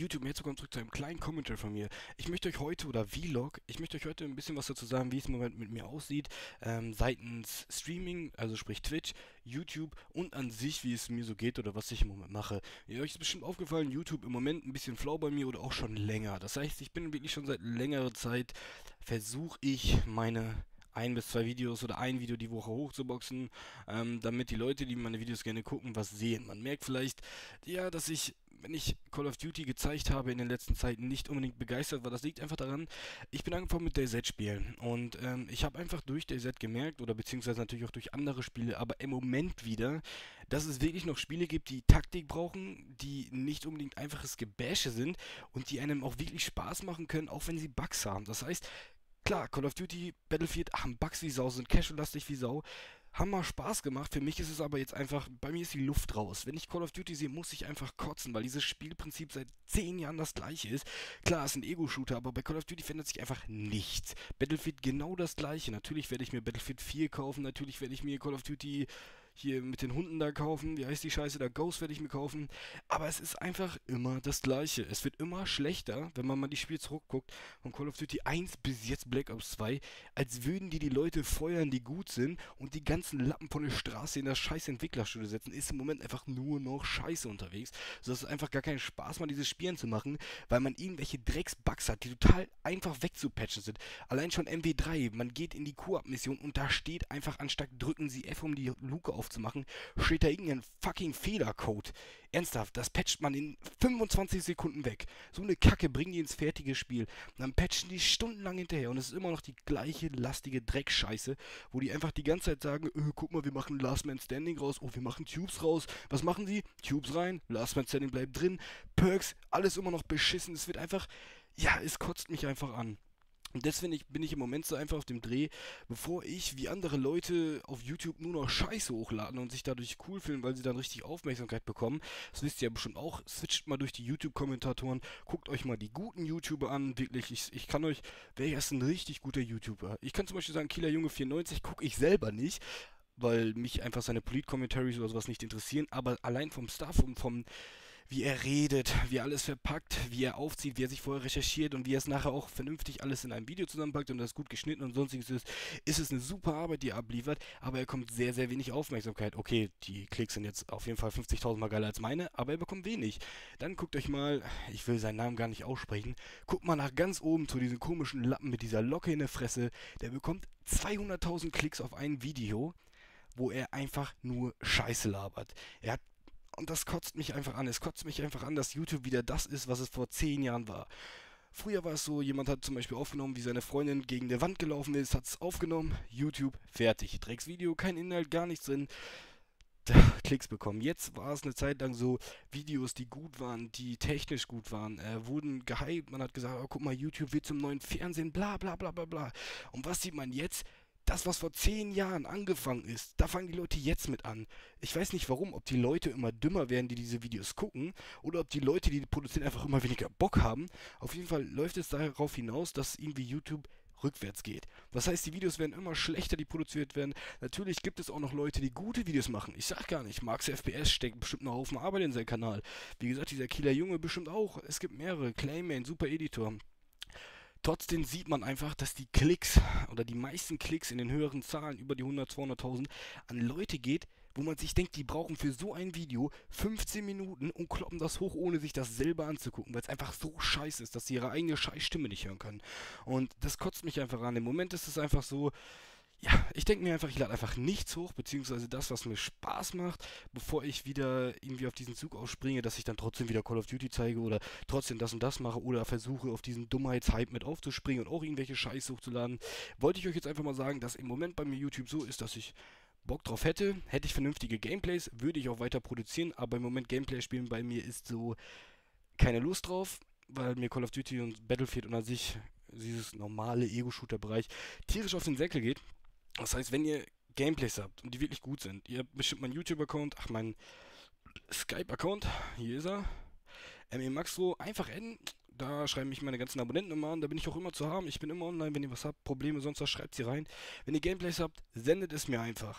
YouTube, herzlich willkommen zurück zu einem kleinen Kommentar von mir. Ich möchte euch heute, oder Vlog, ich möchte euch heute ein bisschen was dazu sagen, wie es im Moment mit mir aussieht, seitens Streaming, also sprich Twitch, YouTube und an sich, wie es mir so geht oder was ich im Moment mache. Ja, euch ist bestimmt aufgefallen, YouTube im Moment ein bisschen flau bei mir oder auch schon länger. Das heißt, ich bin wirklich schon seit längerer Zeit, versuche ich meine ein bis zwei Videos oder ein Video die Woche hochzuboxen, damit die Leute, die meine Videos gerne gucken, was sehen. Man merkt vielleicht, ja, dass ich, wenn ich Call of Duty gezeigt habe in den letzten Zeiten, nicht unbedingt begeistert war. Das liegt einfach daran, ich bin angefangen mit DayZ spielen und ich habe einfach durch DayZ gemerkt, oder beziehungsweise natürlich auch durch andere Spiele, aber im Moment wieder, dass es wirklich noch Spiele gibt, die Taktik brauchen, die nicht unbedingt einfaches Gebäsche sind und die einem auch wirklich Spaß machen können, auch wenn sie Bugs haben. Das heißt, klar, Call of Duty, Battlefield haben Bugs wie Sau, sind casual-lastig wie Sau. Haben mal Spaß gemacht. Für mich ist es aber jetzt einfach, bei mir ist die Luft raus. Wenn ich Call of Duty sehe, muss ich einfach kotzen, weil dieses Spielprinzip seit 10 Jahren das gleiche ist. Klar, es ist ein Ego-Shooter, aber bei Call of Duty verändert sich einfach nichts. Battlefield genau das gleiche. Natürlich werde ich mir Battlefield 4 kaufen, natürlich werde ich mir Call of Duty hier mit den Hunden da kaufen. Wie heißt die Scheiße? Da Ghost werde ich mir kaufen. Aber es ist einfach immer das gleiche. Es wird immer schlechter, wenn man mal die Spiele zurückguckt, von Call of Duty 1 bis jetzt Black Ops 2, als würden die Leute feuern, die gut sind und die ganzen Lappen von der Straße in das scheiß Entwicklerstudio setzen, ist im Moment einfach nur noch Scheiße unterwegs. Sodass es einfach gar keinen Spaß macht, dieses Spielen zu machen, weil man irgendwelche Drecksbugs hat, die total einfach wegzupatchen sind. Allein schon MW3, man geht in die Koop-Mission und da steht einfach, anstatt drücken sie F, um die Luke aufzumachen, steht da irgendein fucking Fehlercode. Ernsthaft, das patcht man in 25 Sekunden weg. So eine Kacke bringen die ins fertige Spiel. Und dann patchen die stundenlang hinterher und es ist immer noch die gleiche lastige Dreckscheiße, wo die einfach die ganze Zeit sagen, guck mal, wir machen Last Man Standing raus, oh, wir machen Tubes raus. Was machen sie? Tubes rein, Last Man Standing bleibt drin, Perks, alles immer noch beschissen. Es wird einfach, ja, es kotzt mich einfach an. Und deswegen bin ich im Moment so einfach auf dem Dreh, bevor ich wie andere Leute auf YouTube nur noch Scheiße hochladen und sich dadurch cool fühlen, weil sie dann richtig Aufmerksamkeit bekommen. Das wisst ihr ja bestimmt auch. Switcht mal durch die YouTube-Kommentatoren, guckt euch mal die guten YouTuber an. Wirklich, ich kann euch, wer ist ein richtig guter YouTuber? Ich kann zum Beispiel sagen, Killer Junge 94 gucke ich selber nicht, weil mich einfach seine Polit-Commentaries oder sowas nicht interessieren. Aber allein vom Stuff und vom wie er redet, wie er alles verpackt, wie er aufzieht, wie er sich vorher recherchiert und wie er es nachher auch vernünftig alles in einem Video zusammenpackt und das gut geschnitten und sonstiges ist es eine super Arbeit, die er abliefert, aber er bekommt sehr, sehr wenig Aufmerksamkeit. Okay, die Klicks sind jetzt auf jeden Fall 50.000 Mal geiler als meine, aber er bekommt wenig. Dann guckt euch mal, ich will seinen Namen gar nicht aussprechen, guckt mal nach ganz oben zu diesem komischen Lappen mit dieser Locke in der Fresse, der bekommt 200.000 Klicks auf ein Video, wo er einfach nur Scheiße labert. Er hat und das kotzt mich einfach an. Es kotzt mich einfach an, dass YouTube wieder das ist, was es vor 10 Jahren war. Früher war es so, jemand hat zum Beispiel aufgenommen, wie seine Freundin gegen der Wand gelaufen ist, hat es aufgenommen, YouTube, fertig. Drecksvideo, kein Inhalt, gar nichts drin. Klicks bekommen. Jetzt war es eine Zeit lang so, Videos, die gut waren, die technisch gut waren, wurden gehypt. Man hat gesagt, oh, guck mal, YouTube wird zum neuen Fernsehen, bla bla bla bla bla. Und was sieht man jetzt? Das, was vor 10 Jahren angefangen ist, da fangen die Leute jetzt mit an. Ich weiß nicht warum, ob die Leute immer dümmer werden, die diese Videos gucken, oder ob die Leute, die produzieren, einfach immer weniger Bock haben. Auf jeden Fall läuft es darauf hinaus, dass irgendwie YouTube rückwärts geht. Das heißt, die Videos werden immer schlechter, die produziert werden. Natürlich gibt es auch noch Leute, die gute Videos machen. Ich sag gar nicht, Max FPS steckt bestimmt noch Haufen Arbeit in seinen Kanal. Wie gesagt, dieser Killer Junge bestimmt auch. Es gibt mehrere. Claymane, super Editor. Trotzdem sieht man einfach, dass die Klicks oder die meisten Klicks in den höheren Zahlen, über die 100, 200.000, an Leute geht, wo man sich denkt, die brauchen für so ein Video 15 Minuten und kloppen das hoch, ohne sich das selber anzugucken, weil es einfach so scheiße ist, dass sie ihre eigene Scheißstimme nicht hören können. Und das kotzt mich einfach an. Im Moment ist es einfach so, ja, ich denke mir einfach, ich lade einfach nichts hoch, beziehungsweise das, was mir Spaß macht, bevor ich wieder irgendwie auf diesen Zug aufspringe, dass ich dann trotzdem wieder Call of Duty zeige oder trotzdem das und das mache oder versuche auf diesen Dummheitshype mit aufzuspringen und auch irgendwelche Scheiße hochzuladen. Wollte ich euch jetzt einfach mal sagen, dass im Moment bei mir YouTube so ist, dass ich Bock drauf hätte ich vernünftige Gameplays, würde ich auch weiter produzieren, aber im Moment Gameplay spielen bei mir ist so keine Lust drauf, weil mir Call of Duty und Battlefield und an sich dieses normale Ego-Shooter-Bereich tierisch auf den Säckel geht. Das heißt, wenn ihr Gameplays habt und die wirklich gut sind, ihr habt bestimmt meinen YouTube-Account, ach, meinen Skype-Account, hier ist er, MEMaxro, einfach adden, da schreiben mich meine ganzen Abonnenten immer an, da bin ich auch immer zu haben, ich bin immer online, wenn ihr was habt, Probleme, sonst was, schreibt sie rein. Wenn ihr Gameplays habt, sendet es mir einfach.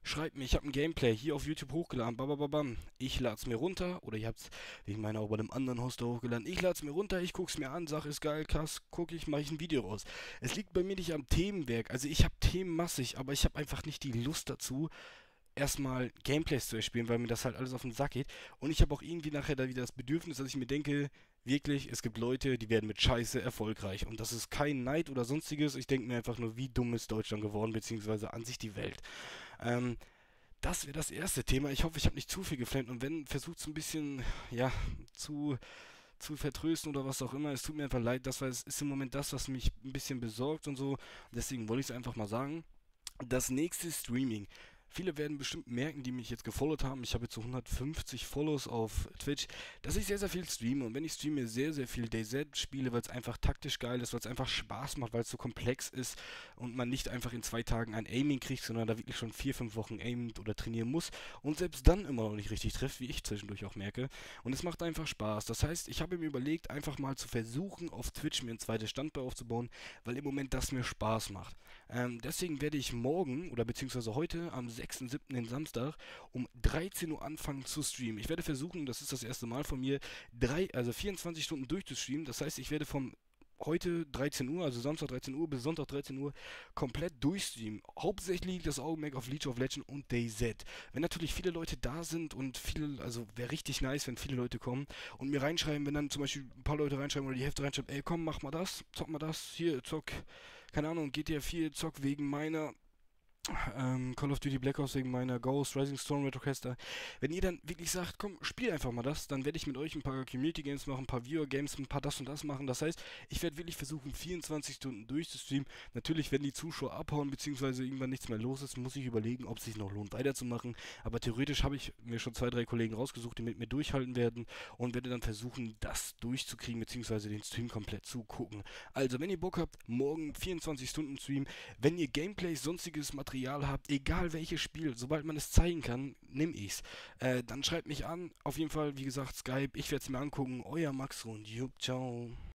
schreibt mir, ich habe ein Gameplay hier auf YouTube hochgeladen, babababam. Ich lade es mir runter, oder ihr habt es wegen meiner auch bei einem anderen Hoster hochgeladen. Ich lade es mir runter, ich gucke es mir an, sage, ist geil, krass, gucke ich, mache ich ein Video raus. Es liegt bei mir nicht am Themenwerk, also ich habe Themen massig, aber ich habe einfach nicht die Lust dazu, erstmal Gameplays zu erspielen, weil mir das halt alles auf den Sack geht. Und ich habe auch irgendwie nachher da wieder das Bedürfnis, dass ich mir denke, wirklich, es gibt Leute, die werden mit Scheiße erfolgreich. Und das ist kein Neid oder sonstiges. Ich denke mir einfach nur, wie dumm ist Deutschland geworden, beziehungsweise an sich die Welt. Ähm, Das wäre das erste Thema. Ich hoffe, ich habe nicht zu viel geflennt. Und wenn, versucht es ein bisschen, ja, zu, zu vertrösten oder was auch immer. Es tut mir einfach leid, das war, es ist im Moment das, was mich ein bisschen besorgt und so. Deswegen wollte ich es einfach mal sagen. Das nächste Streaming. Viele werden bestimmt merken, die mich jetzt gefollowt haben. Ich habe jetzt so 150 Follows auf Twitch, dass ich sehr, sehr viel streame. Und wenn ich streame, sehr, sehr viel DayZ spiele, weil es einfach taktisch geil ist, weil es einfach Spaß macht, weil es so komplex ist und man nicht einfach in 2 Tagen ein Aiming kriegt, sondern da wirklich schon 4, 5 Wochen aimen oder trainieren muss und selbst dann immer noch nicht richtig trifft, wie ich zwischendurch auch merke. Und es macht einfach Spaß. Das heißt, ich habe mir überlegt, einfach mal zu versuchen, auf Twitch mir ein zweites Standbein aufzubauen, weil im Moment das mir Spaß macht. Deswegen werde ich morgen oder beziehungsweise heute am 6.7., den Samstag, um 13 Uhr anfangen zu streamen. Ich werde versuchen, das ist das erste Mal von mir, also 24 Stunden durchzustreamen. Das heißt, ich werde vom heute 13 Uhr, also Samstag 13 Uhr bis Sonntag 13 Uhr, komplett durchstreamen. Hauptsächlich liegt das Augenmerk auf League of Legends und DayZ. Wenn natürlich viele Leute da sind und viele, also wäre richtig nice, wenn viele Leute kommen und mir reinschreiben, wenn dann zum Beispiel ein paar Leute reinschreiben oder die Hälfte reinschreiben, ey komm, mach mal das, zock mal das, hier, zock, keine Ahnung, GTA 4, zock wegen meiner Call of Duty Black Ops wegen meiner Ghost, Rising Storm, Retrocaster. Wenn ihr dann wirklich sagt, komm, spiel einfach mal das, dann werde ich mit euch ein paar Community Games machen, ein paar Viewer Games, ein paar das und das machen. Das heißt, ich werde wirklich versuchen, 24 Stunden durchzustreamen. Natürlich, wenn die Zuschauer abhauen, beziehungsweise irgendwann nichts mehr los ist, muss ich überlegen, ob es sich noch lohnt, weiterzumachen. Aber theoretisch habe ich mir schon 2, 3 Kollegen rausgesucht, die mit mir durchhalten werden und werde dann versuchen, das durchzukriegen, beziehungsweise den Stream komplett zu gucken. Also, wenn ihr Bock habt, morgen 24 Stunden Stream. Wenn ihr Gameplays, sonstiges Material habt, egal welches Spiel, sobald man es zeigen kann, nimm ich's. Dann schreibt mich an. Auf jeden Fall, wie gesagt, Skype. Ich werde es mir angucken. Euer Max und Jupp, ciao.